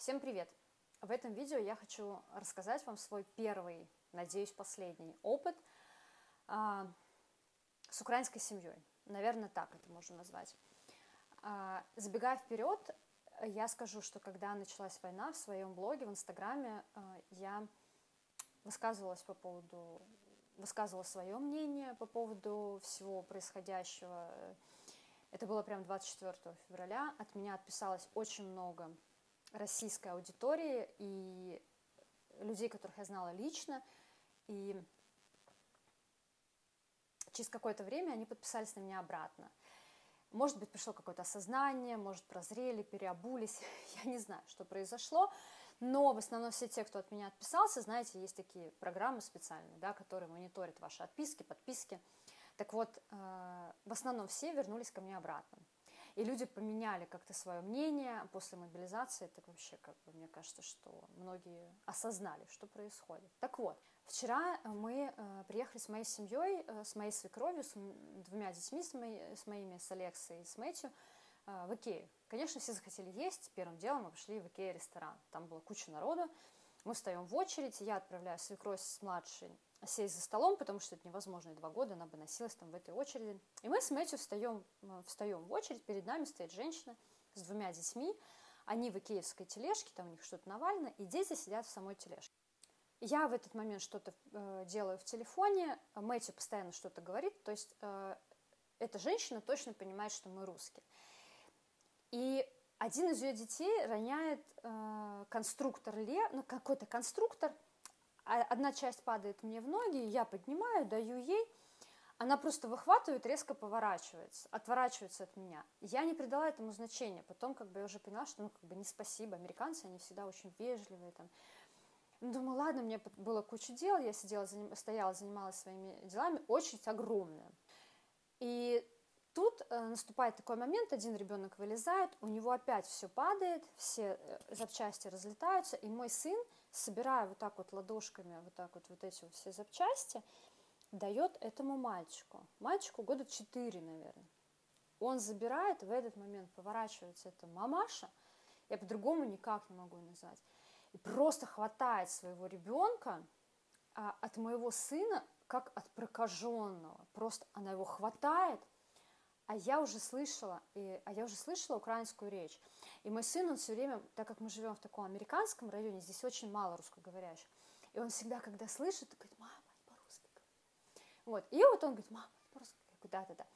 Всем привет! В этом видео я хочу рассказать вам свой первый, надеюсь, последний опыт с украинской семьей. Наверное, так это можно назвать. Забегая вперед, я скажу, что когда началась война, в своем блоге, в Инстаграме, я высказывала свое мнение по поводу всего происходящего. Это было прям 24 февраля. От меня отписалось очень много российской аудитории и людей, которых я знала лично. И через какое-то время они подписались на меня обратно. Может быть, пришло какое-то осознание, может, прозрели, переобулись. Я не знаю, что произошло. Но в основном все те, кто от меня отписался, знаете, есть такие программы специальные, да, которые мониторят ваши отписки, подписки. Так вот, в основном все вернулись ко мне обратно. И люди поменяли как-то свое мнение после мобилизации. Так вообще, мне кажется, что многие осознали, что происходит. Так вот, вчера мы приехали с моей семьей, с моей свекровью, с двумя детьми, с Алексой и с Мэтью, в Икею. Конечно, все захотели есть. Первым делом мы пошли в Икея ресторан. Там была куча народу. Мы встаем в очередь. Я отправляю свекровь с младшей сесть за столом, потому что это невозможно, и 2 года она бы носилась там в этой очереди. И мы с Мэтью встаем в очередь, перед нами стоит женщина с 2 детьми, они в икеевской тележке, там у них что-то навалено, и дети сидят в самой тележке. Я в этот момент что-то делаю в телефоне, Мэтью постоянно что-то говорит, то есть эта женщина точно понимает, что мы русские. И один из ее детей роняет конструктор, какой-то конструктор. Одна часть падает мне в ноги, я поднимаю, даю ей, она просто выхватывает, резко поворачивается, отворачивается от меня. Я не придала этому значения, потом я уже поняла, что не спасибо, американцы, они всегда очень вежливые. Там. Думаю, ладно, мне было куча дел, я стояла, занималась своими делами, очередь огромная. И тут наступает такой момент, один ребенок вылезает, у него опять все падает, все запчасти разлетаются, и мой сын, собирая вот так вот ладошками, вот эти все запчасти, дает этому мальчику. Мальчику года 4, наверное. Он забирает, в этот момент поворачивается эта мамаша, я по-другому никак не могу назвать, и просто хватает своего ребенка от моего сына, как от прокаженного. Просто она его хватает, а я уже слышала украинскую речь. И мой сын, он все время, так как мы живем в таком американском районе, здесь очень мало русскоговорящих, и он всегда, когда слышит, говорит, мама, по-русски говорит. Вот. И вот он говорит, мама, по-русски говорит, да.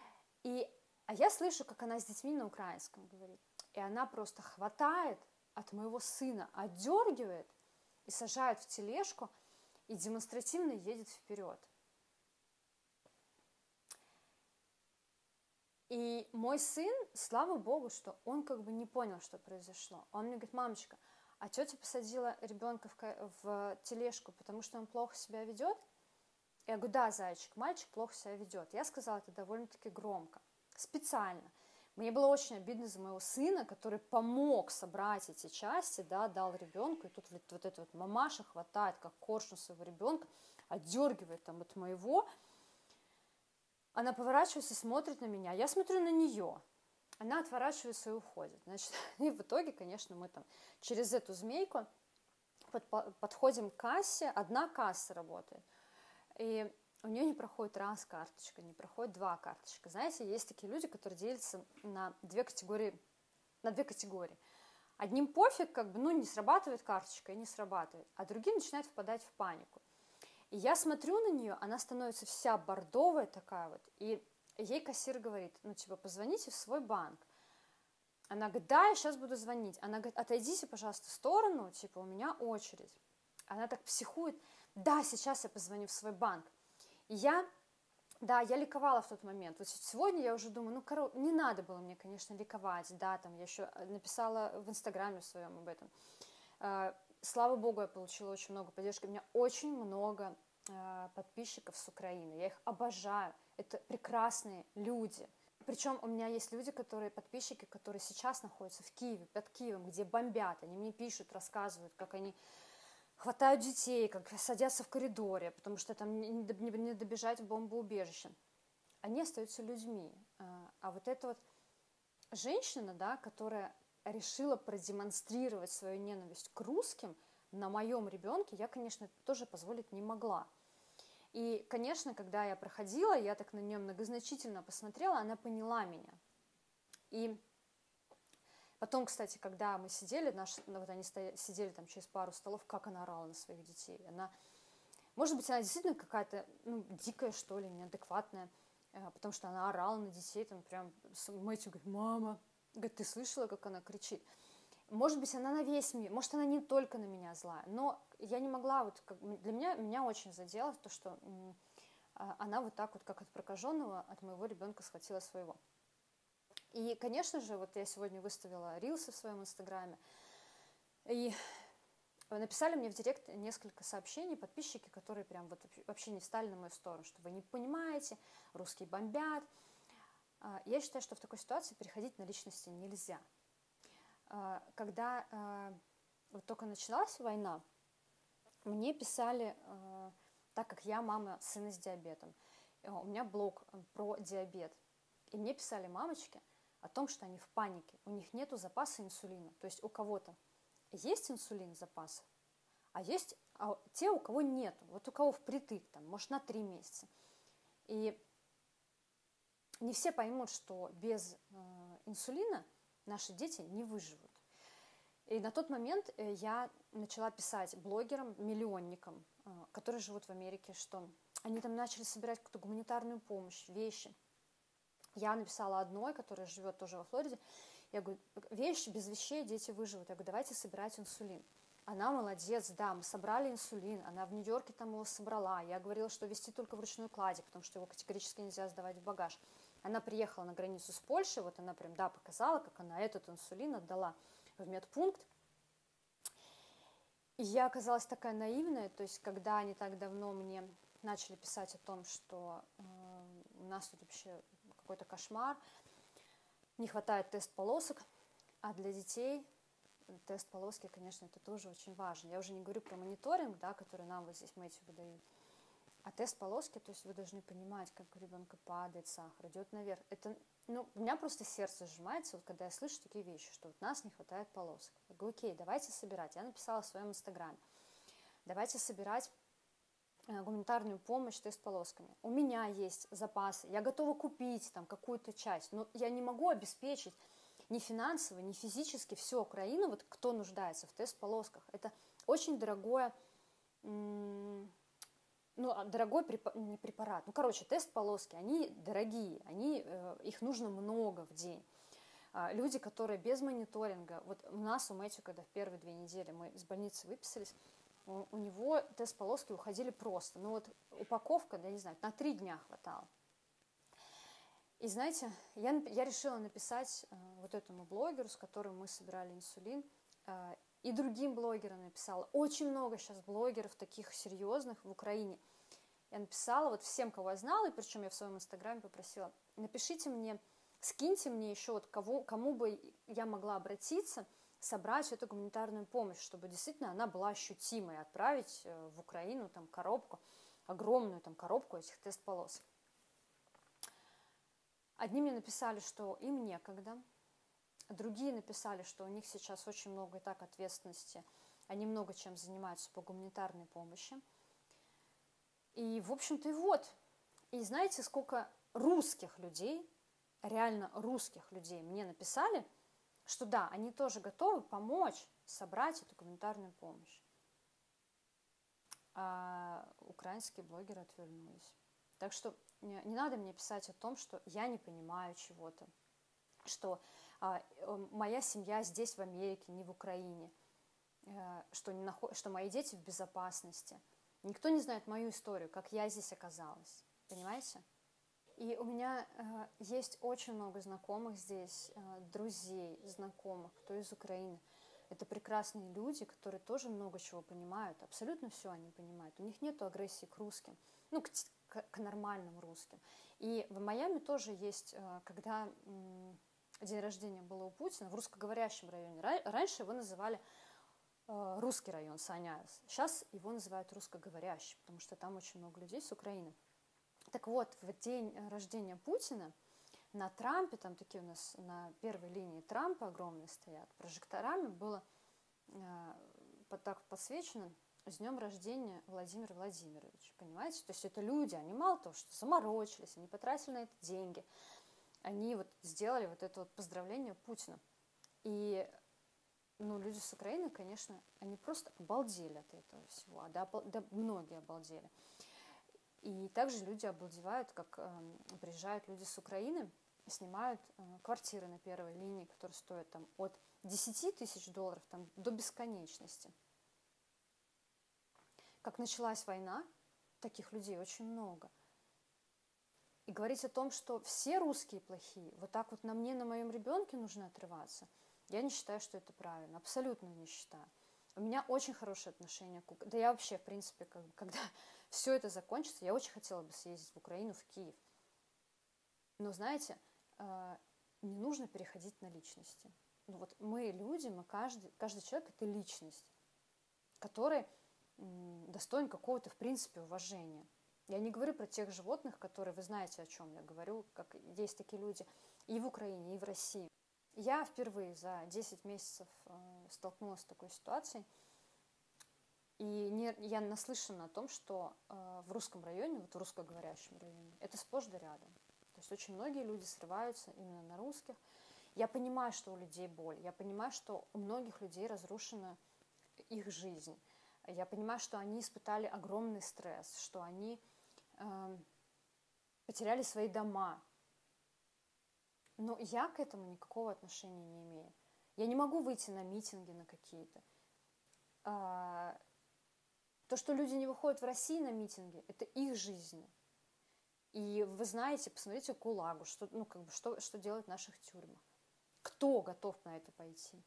А я слышу, как она с детьми на украинском говорит. И она просто хватает от моего сына, отдергивает и сажает в тележку и демонстративно едет вперед. И мой сын, слава богу, что он не понял, что произошло. Он мне говорит, мамочка, а тетя посадила ребенка в тележку, потому что он плохо себя ведет? Я говорю, да, зайчик, мальчик плохо себя ведет. Я сказала это довольно-таки громко, специально. Мне было очень обидно за моего сына, который помог собрать эти части, да, дал ребенку, и тут вот эта вот мамаша хватает, как коршун своего ребенка, отдергивает там от моего. Она поворачивается и смотрит на меня. Я смотрю на нее. Она отворачивается и уходит. Значит, и в итоге, конечно, мы там через эту змейку подходим к кассе. Одна касса работает. И у нее не проходит раз карточка, не проходит 2 карточка. Знаете, есть такие люди, которые делятся на 2 категории. Одним пофиг, не срабатывает карточка и не срабатывает. А другие начинают впадать в панику. И я смотрю на нее, она становится вся бордовая такая вот, и ей кассир говорит, позвоните в свой банк. Она говорит, да, я сейчас буду звонить. Она говорит, отойдите, пожалуйста, в сторону, у меня очередь. Она так психует, да, сейчас я позвоню в свой банк. И я ликовала в тот момент. Вот сегодня я уже думаю, не надо было мне, конечно, ликовать, да, там я еще написала в Инстаграме своем об этом. Слава богу, я получила очень много поддержки. У меня очень много подписчиков с Украины. Я их обожаю. Это прекрасные люди. Причем у меня есть люди, подписчики, которые сейчас находятся в Киеве, под Киевом, где бомбят. Они мне пишут, рассказывают, как они хватают детей, как садятся в коридоре, потому что там не добежать в бомбоубежище. Они остаются людьми. А вот эта вот женщина, да, которая решила продемонстрировать свою ненависть к русским на моем ребенке, я, конечно, это тоже позволить не могла. И, конечно, когда я проходила, я так на нее многозначительно посмотрела, она поняла меня. И потом, кстати, когда мы сидели, вот они сидели там через пару столов, как она орала на своих детей. Может быть, она действительно какая-то дикая, что ли, неадекватная, потому что она орала на детей, там прям Мэтью говорит: мама, говорит, ты слышала, как она кричит? Может быть, она на весь мир, может, она не только на меня злая, но я не могла, для меня очень задело то, что она вот так вот, как от прокаженного, от моего ребенка схватила своего. И, конечно же, вот я сегодня выставила рилсы в своем инстаграме, и написали мне в директ несколько сообщений подписчики, которые прям вот вообще не встали на мою сторону, что вы не понимаете, русские бомбят. Я считаю, что в такой ситуации переходить на личности нельзя. Когда вот только началась война, мне писали, так как я мама сына с диабетом, у меня блог про диабет, и мне писали мамочки о том, что они в панике, у них нету запаса инсулина, то есть у кого-то есть инсулин запас, а есть те, у кого нету, вот у кого впритык, там, может, на 3 месяца. И не все поймут, что без инсулина наши дети не выживут. И на тот момент я начала писать блогерам, миллионникам, которые живут в Америке, что они там начали собирать какую-то гуманитарную помощь, вещи. Я написала одной, которая живет тоже во Флориде. Я говорю: без вещей дети выживут. Я говорю: давайте собирать инсулин. Она молодец, да, мы собрали инсулин, она в Нью-Йорке там его собрала. Я говорила, что везти только в ручной кладе, потому что его категорически нельзя сдавать в багаж. Она приехала на границу с Польшей, вот она прям, да, показала, как она этот инсулин отдала в медпункт. И я оказалась такая наивная, то есть когда они так давно мне начали писать о том, что у нас тут вообще какой-то кошмар, не хватает тест-полосок, а для детей тест-полоски, конечно, это тоже очень важно. Я уже не говорю про мониторинг, да, который нам вот здесь Мэтью выдают, а тест-полоски, то есть вы должны понимать, как у ребенка падает сахар, идет наверх. Это, у меня просто сердце сжимается, вот когда я слышу такие вещи, что вот нас не хватает полосок. Я говорю: окей, давайте собирать. Я написала в своем инстаграме: давайте собирать гуманитарную помощь тест-полосками. У меня есть запасы, я готова купить там какую-то часть, но я не могу обеспечить ни финансово, ни физически всю Украину, вот кто нуждается в тест-полосках. Это очень дорогой препарат. Тест-полоски, они дорогие, их нужно много в день. Люди, которые без мониторинга, вот у нас, у Мэтью, когда в первые 2 недели мы из больницы выписались, у него тест-полоски уходили просто. Упаковка, я не знаю, на 3 дня хватало. И знаете, я решила написать вот этому блогеру, с которым мы собирали инсулин, и другим блогерам написала. Очень много сейчас блогеров таких серьезных в Украине. Я написала вот всем, кого я знала, и причем я в своем инстаграме попросила: напишите мне, скиньте мне еще вот кому бы я могла обратиться, собрать эту гуманитарную помощь, чтобы действительно она была ощутимой, отправить в Украину там коробку, огромную там коробку этих тест-полосок. Одни мне написали, что им некогда, другие написали, что у них сейчас очень много и так ответственности, они много чем занимаются по гуманитарной помощи. И, в общем-то, И знаете, сколько русских людей, реально русских людей мне написали, что да, они тоже готовы помочь собрать эту гуманитарную помощь. А украинские блогеры отвернулись. Так что не надо мне писать о том, что я не понимаю чего-то, что моя семья здесь, в Америке, не в Украине, что мои дети в безопасности. Никто не знает мою историю, как я здесь оказалась, понимаете? И у меня есть очень много знакомых здесь, друзей, знакомых, кто из Украины. Это прекрасные люди, которые тоже много чего понимают, абсолютно все они понимают. У них нет агрессии к русским, к нормальным русским. И в Майами тоже есть, когда день рождения было у Путина, в русскоговорящем районе, раньше его называли русский район, Саняс, сейчас его называют русскоговорящим, потому что там очень много людей с Украины. Так вот, в день рождения Путина на Трампе, там такие у нас на первой линии Трампа огромные стоят, прожекторами было так подсвечено: с днем рождения, Владимир Владимирович, понимаете? То есть это люди, они мало того, что заморочились, они потратили на это деньги, они вот сделали вот это вот поздравление Путина. И, ну, люди с Украины, конечно, они просто обалдели от этого всего, да, многие обалдели. И также люди обалдевают, как приезжают люди с Украины, снимают квартиры на первой линии, которые стоят там от 10 тысяч долларов там, до бесконечности. Как началась война, таких людей очень много. И говорить о том, что все русские плохие, вот так вот на мне, на моем ребенке нужно отрываться, я не считаю, что это правильно, абсолютно не считаю. У меня очень хорошее отношение к Украине. Да я вообще, в принципе, когда все это закончится, я очень хотела бы съездить в Украину, в Киев. Но, знаете, не нужно переходить на личности. Ну вот мы люди, каждый человек – это личность, который достоин какого-то, в принципе, уважения. Я не говорю про тех животных, которые, вы знаете, о чем я говорю, как есть такие люди и в Украине, и в России. Я впервые за 10 месяцев столкнулась с такой ситуацией, и я наслышана о том, что в русском районе, вот в русскоговорящем районе, это сплошь да рядом. То есть очень многие люди срываются именно на русских. Я понимаю, что у людей боль, я понимаю, что у многих людей разрушена их жизнь. Я понимаю, что они испытали огромный стресс, что они потеряли свои дома. Но я к этому никакого отношения не имею. Я не могу выйти на митинги на какие-то. То, что люди не выходят в России на митинги, это их жизни. И вы знаете, посмотрите ГУЛАГу, что делают в наших тюрьмах. Кто готов на это пойти?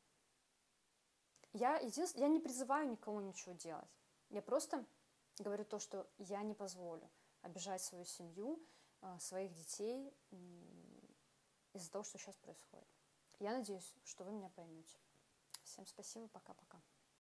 Я не призываю никого ничего делать. Я просто говорю то, что я не позволю обижать свою семью, своих детей из-за того, что сейчас происходит. Я надеюсь, что вы меня поймете. Всем спасибо, пока-пока.